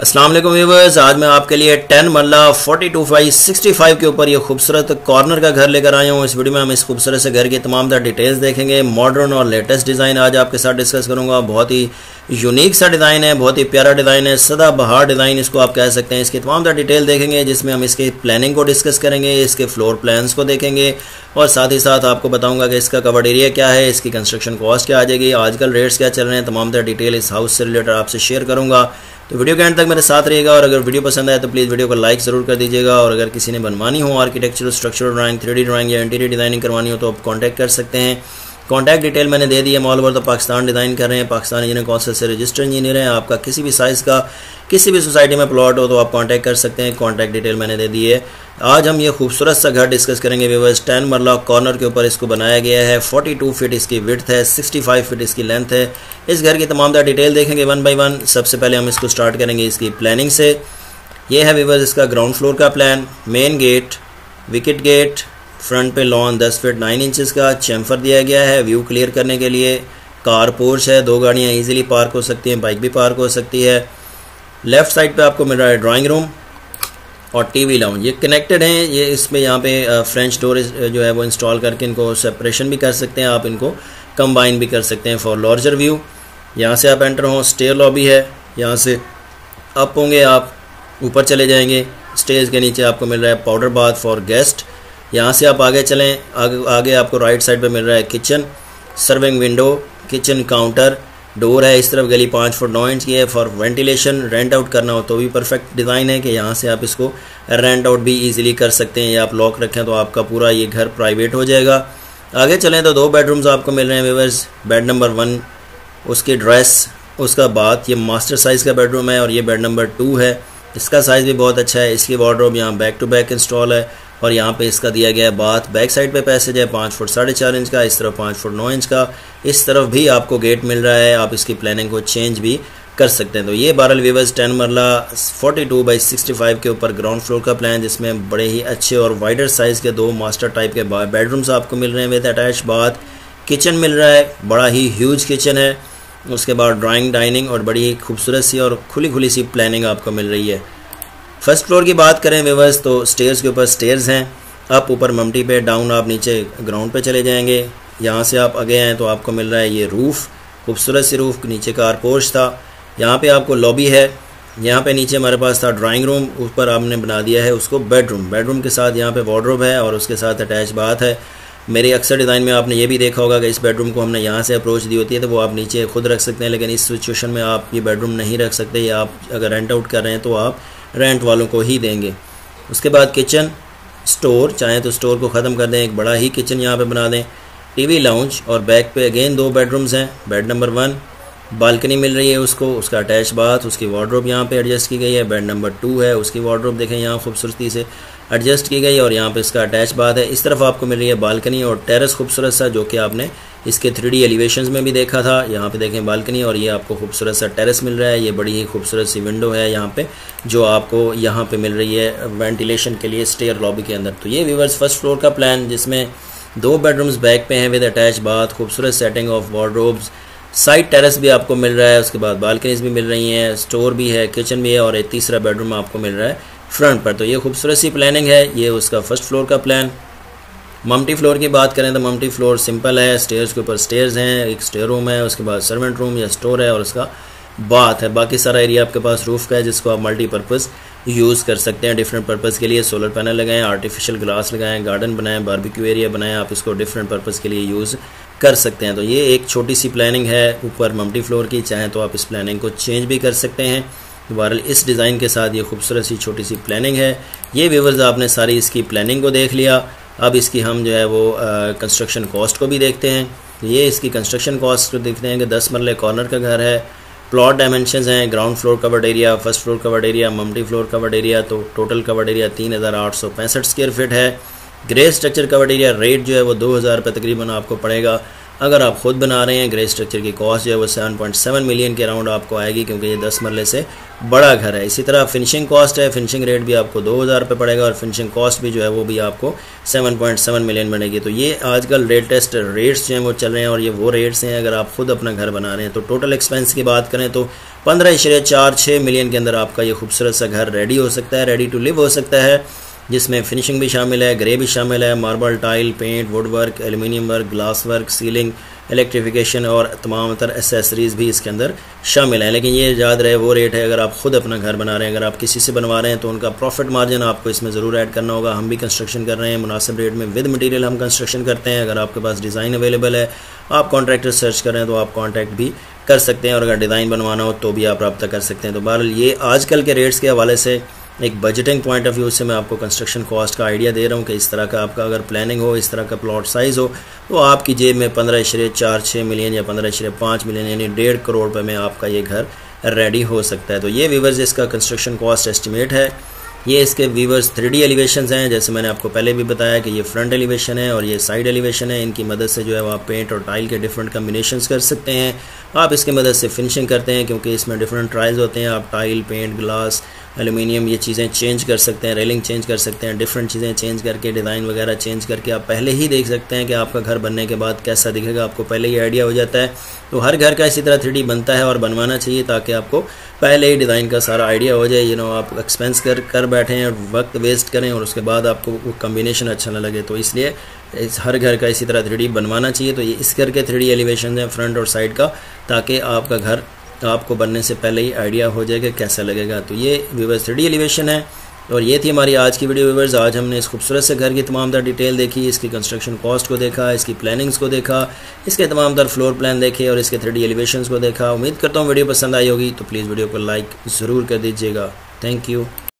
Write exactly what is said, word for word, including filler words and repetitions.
अस्सलाम वालेकुम व्यूअर्स, आज मैं आपके लिए ten marla forty two by sixty five के ऊपर ये खूबसूरत कॉर्नर का घर लेकर आया हूँ। इस वीडियो में हम इस खूबसूरत से घर की तमाम तरह डिटेल्स देखेंगे। मॉडर्न और लेटेस्ट डिज़ाइन आज आपके साथ डिस्कस करूँगा। बहुत ही यूनिक सा डिज़ाइन है, बहुत ही प्यारा डिज़ाइन है, सदाबहार डिज़ाइन इसको आप कह सकते हैं। इसकी तमाम तरह डिटेल देखेंगे जिसमें हम इसके प्लानिंग को डिस्कस करेंगे, इसके फ्लोर प्लान्स को देखेंगे और साथ ही साथ आपको बताऊंगा कि इसका कवर्ड एरिया क्या है, इसकी कंस्ट्रक्शन कॉस्ट क्या आ जाएगी, आजकल रेट्स क्या चल रहे हैं, तमाम तरह डिटेल इस हाउस से रिलेटेड आपसे शेयर करूँगा। तो वीडियो के एंड तक मेरे साथ रहेगा और अगर वीडियो पसंद आए तो प्लीज़ वीडियो को लाइक ज़रूर कर दीजिएगा। और अगर किसी ने बनवानी हो architectural, structural drawing, three D drawing या इंटीरियर डिज़ाइनिंग करवानी हो तो आप कॉन्टैक्ट कर सकते हैं। कॉन्टैक्ट डिटेल मैंने दे दी है। ऑल ओवर तो पाकिस्तान डिज़ाइन कर रहे हैं, पाकिस्तान इंजीनियर काउंसिल से रजिस्टर्ड इंजीनियर हैं। आपका किसी भी साइज़ का किसी भी सोसाइटी में प्लॉट हो तो आप कांटेक्ट कर सकते हैं। कांटेक्ट डिटेल मैंने दे दी है। आज हम ये खूबसूरत सा घर डिस्कस करेंगे व्यूअर्स। टेन मरला कॉर्नर के ऊपर इसको बनाया गया है। फोर्टी टू फीट इसकी विड्थ है, सिक्सटी फाइव फीट इसकी लेंथ है। इस घर की तमाम तरह डिटेल देखेंगे वन बाई वन। सबसे पहले हम इसको स्टार्ट करेंगे इसकी प्लानिंग से। ये है व्यूअर्स इसका ग्राउंड फ्लोर का plan. Main gate, wicket gate, front पे लॉन दस फीट नाइन इंचज़ का चैम्फर दिया गया है व्यू क्लियर करने के लिए। कार पोर्च है, दो गाड़ियाँ ईजिली पार्क हो सकती हैं, बाइक भी पार्क हो सकती है। लेफ़्ट साइड पे आपको मिल रहा है ड्राइंग रूम और टीवी लाउंज। ये कनेक्टेड हैं। ये इसमें यहाँ पे फ्रेंच डोर जो है वो इंस्टॉल करके इनको सेपरेशन भी कर सकते हैं, आप इनको कंबाइन भी कर सकते हैं फॉर लार्जर व्यू। यहाँ से आप एंटर हो, स्टेयर लॉबी है। यहाँ से अप होंगे, आप ऊपर चले जाएंगे। स्टेज के नीचे आपको मिल रहा है पाउडर बाथ फॉर गेस्ट। यहाँ से आप आगे चलें, आगे आगे आपको राइट साइड पे मिल रहा है kitchen, serving window, kitchen counter, door है। इस तरफ गली पाँच फुट नौ इंच की है फॉर वेंटिलेशन। रेंट आउट करना हो तो भी परफेक्ट डिज़ाइन है कि यहाँ से आप इसको रेंट आउट भी इजीली कर सकते हैं या आप लॉक रखें तो आपका पूरा ये घर प्राइवेट हो जाएगा। आगे चलें तो दो बेडरूम्स आपको मिल रहे हैं व्यूअर्स। बेड नंबर वन, उसकी ड्रेस, उसका बाथ। ये मास्टर साइज़ का बेडरूम है और ये बेड नंबर टू है। इसका साइज़ भी बहुत अच्छा है। इसकी वार्डरोब यहाँ बैक टू बैक इंस्टॉल है और यहाँ पे इसका दिया गया है बाथ। बैक साइड पे पैसेज है पाँच फुट साढ़े चार इंच का, इस तरफ पाँच फुट नौ इंच का। इस तरफ भी आपको गेट मिल रहा है, आप इसकी प्लानिंग को चेंज भी कर सकते हैं। तो ये बारल viewers ten marla forty two by sixty five के ऊपर ग्राउंड फ्लोर का प्लान, जिसमें बड़े ही अच्छे और वाइडर साइज़ के दो मास्टर टाइप के बेडरूम्स आपको मिल रहे हैं विद अटैच बाथ। किचन मिल रहा है, बड़ा ही ह्यूज किचन है। उसके बाद ड्राइंग, डाइनिंग और बड़ी ही खूबसूरत सी और खुली खुली सी प्लानिंग आपको मिल रही है। फर्स्ट फ्लोर की बात करें व्यूअर्स तो स्टेयर्स के ऊपर स्टेयर्स हैं। अप ऊपर ममटी पे, डाउन आप नीचे ग्राउंड पे चले जाएंगे। यहाँ से आप आगे आएँ तो आपको मिल रहा है ये रूफ़, खूबसूरत सी रूफ़। नीचे कार पोर्च था। यहाँ पे आपको लॉबी है। यहाँ पे नीचे हमारे पास था ड्राइंग रूम, ऊपर आपने बना दिया है उसको बेडरूम। बेडरूम के साथ यहाँ पे वार्डरोब है और उसके साथ अटैच बाथ है। मेरे अक्सर डिज़ाइन में आपने ये भी देखा होगा कि इस बेडरूम को हमने यहाँ से अप्रोच दी होती है तो वो आप नीचे खुद रख सकते हैं, लेकिन इस सिचुएशन में आप ये बेडरूम नहीं रख सकते, या आप अगर रेंट आउट कर रहे हैं तो आप रेंट वालों को ही देंगे। उसके बाद किचन, स्टोर, चाहें तो स्टोर को ख़त्म कर दें, एक बड़ा ही किचन यहाँ पे बना दें। टीवी लाउंज और बैक पे अगेन दो बेडरूम्स हैं। बेड नंबर वन, बालकनी मिल रही है उसको, उसका अटैच बाथ, उसकी वार्डरोब यहाँ पे एडजस्ट की गई है। बेड नंबर टू है, उसकी वार्डरोब देखें यहाँ खूबसूरती से एडजस्ट की गई है और यहाँ पे इसका अटैच बाथ है। इस तरफ आपको मिल रही है बालकनी और टेरेस खूबसूरत सा, जो कि आपने इसके थ्री डी एलिवेशंस में भी देखा था। यहाँ पे देखें बालकनी और ये आपको खूबसूरत सा टेरेस मिल रहा है। ये बड़ी ही खूबसूरत सी विंडो है यहाँ पे, जो आपको यहाँ पे मिल रही है वेंटिलेशन के लिए स्टेयर लॉबी के अंदर। तो ये व्यूअर्स फर्स्ट फ्लोर का प्लान, जिसमें दो बेडरूम्स बैक पे हैं विद अटैच बाथ, खूबसूरत setting of wardrobes, side terrace भी आपको मिल रहा है। उसके बाद बालकनीज भी मिल रही हैं, स्टोर भी है, किचन भी है और एक तीसरा बेडरूम आपको मिल रहा है फ्रंट पर। तो ये खूबसूरत सी प्लानिंग है। ये उसका फर्स्ट फ्लोर का प्लान। ममटी फ्लोर की बात करें तो ममटी फ्लोर सिंपल है। स्टेयर्स के ऊपर स्टेयर्स हैं, एक स्टेयर रूम है, उसके बाद सर्वेंट रूम या स्टोर है और उसका बाथ है। बाकी सारा एरिया आपके पास रूफ का है, जिसको आप मल्टीपर्पज़ यूज़ कर सकते हैं डिफरेंट पर्पज़ के लिए। सोलर पैनल लगाएं, आर्टिफिशियल ग्लास लगाएं, गार्डन बनाएं, बारबेक्यू एरिया बनाएं, आप इसको डिफरेंट पर्पज़ के लिए यूज़ कर सकते हैं। तो ये एक छोटी सी प्लानिंग है ऊपर ममटी फ्लोर की। चाहें तो आप इस प्लानिंग को चेंज भी कर सकते हैं। बहरहाल इस डिज़ाइन के साथ ये खूबसूरत सी छोटी सी प्लानिंग है। ये व्यूअर्स आपने सारी इसकी प्लानिंग को देख लिया। अब इसकी हम जो है वो कंस्ट्रक्शन कॉस्ट को भी देखते हैं। ये इसकी कंस्ट्रक्शन कॉस्ट को देखते हैं कि दस मरले कॉर्नर का घर है। प्लॉट डायमेंशंस हैं, ground floor covered area, first floor covered area, mumty floor covered area, तो टोटल कवर्ड एरिया तीन हज़ार आठ सौ पैंसठ स्क्वायर फीट है। Grey structure covered area rate जो है वो दो हज़ार रुपये तकरीबन आपको पड़ेगा। अगर आप खुद बना रहे हैं, ग्रे स्ट्रक्चर की कॉस्ट जो है वो सेवन पॉइंट सेवन मिलियन के अराउंड आपको आएगी, क्योंकि ये दस मरले से बड़ा घर है। इसी तरह फिनिशिंग कॉस्ट है, फिनिशिंग रेट भी आपको दो हज़ार रुपये पड़ेगा और फिनिशिंग कॉस्ट भी जो है वो भी आपको सेवन पॉइंट सेवन मिलियन बनेगी। तो ये आजकल लेटेस्ट रेट्स जो हैं वो चल रहे हैं और ये वो रेट्स हैं अगर आप खुद अपना घर बना रहे हैं। तो टोटल एक्सपेंस की बात करें तो पंद्रह इशरे चार छः मिलियन के अंदर आपका ये खूबसूरत सा घर रेडी हो सकता है, रेडी टू लिव हो सकता है, जिसमें फिनिशिंग भी शामिल है, ग्रे भी शामिल है, marble tile, paint, wood work, aluminium work, glass work, ceiling, electrification और तमाम तर एसेसरीज़ भी इसके अंदर शामिल हैं। लेकिन ये याद रहे वो रेट है अगर आप खुद अपना घर बना रहे हैं। अगर आप किसी से बनवा रहे हैं तो उनका प्रॉफिट मार्जिन आपको इसमें ज़रूर ऐड करना होगा। हम भी कंस्ट्रक्शन कर रहे हैं मुनासिब रेट में, विद मटेरियल हम कंस्ट्रक्शन करते हैं। अगर आपके पास डिज़ाइन अवेलेबल है, आप कॉन्ट्रैक्टर सर्च कर रहे हैं तो आप कॉन्टैक्ट भी कर सकते हैं और अगर डिज़ाइन बनवाना हो तो भी आप रब्ता कर सकते हैं। तो बहरहाल ये आजकल के रेट्स के हवाले से एक बजटिंग पॉइंट ऑफ व्यू से मैं आपको कंस्ट्रक्शन कॉस्ट का आइडिया दे रहा हूँ कि इस तरह का आपका अगर प्लानिंग हो, इस तरह का प्लॉट साइज़ हो तो आपकी जेब में पंद्रह इशरे चार छः मिलियन या पंद्रह इशरे पाँच मिलियन यानी डेढ़ करोड़ रुपये में आपका ये घर रेडी हो सकता है। तो ये व्यूअर्स इसका कंस्ट्रक्शन कॉस्ट एस्टिमेट है। ये इसके व्यूअर्स थ्री डी एलिवेशंस हैं, जैसे मैंने आपको पहले भी बताया कि ये फ्रंट एलिवेशन है और ये साइड एलिवेशन है। इनकी मदद से जो है वो आप पेंट और टाइल के डिफरेंट कम्बिनेशंस कर सकते हैं। आप इसकी मदद से फिनिशिंग करते हैं क्योंकि इसमें डिफरेंट ट्राइल्स होते हैं। आप टाइल, पेंट, ग्लास, एल्यूमिनियम ये चीज़ें चेंज कर सकते हैं, रेलिंग चेंज कर सकते हैं, डिफरेंट चीज़ें चेंज करके डिज़ाइन वगैरह चेंज करके आप पहले ही देख सकते हैं कि आपका घर बनने के बाद कैसा दिखेगा, आपको पहले ही आइडिया हो जाता है। तो हर घर का इसी तरह थ्री डी बनता है और बनवाना चाहिए ताकि आपको पहले ही डिज़ाइन का सारा आइडिया हो जाए। यू नो आप एक्सपेंस कर कर बैठे हैं, वक्त वेस्ट करें और उसके बाद आपको वो कम्बिनेशन अच्छा ना लगे। तो इसलिए इस हर घर का इसी तरह थ्री डी बनवाना चाहिए। तो ये इस घर के थ्री डी एलिवेशन हैं फ्रंट और साइड का, ताकि आपका घर आपको बनने से पहले ही आइडिया हो जाएगा कैसा लगेगा। तो ये व्यूअर्स थ्री डी एलिवेशन है और ये थी हमारी आज की वीडियो व्यूअर्स। आज हमने इस खूबसूरत से घर की तमाम तर डिटेल देखी, इसकी कंस्ट्रक्शन कॉस्ट को देखा, इसकी प्लानिंग्स को देखा, इसके तमाम तर फ्लोर प्लान देखे और इसके थ्री डी एलिवेशंस को देखा। उम्मीद करता हूँ वीडियो पसंद आई होगी, तो प्लीज़ वीडियो को लाइक ज़रूर कर दीजिएगा। Thank you.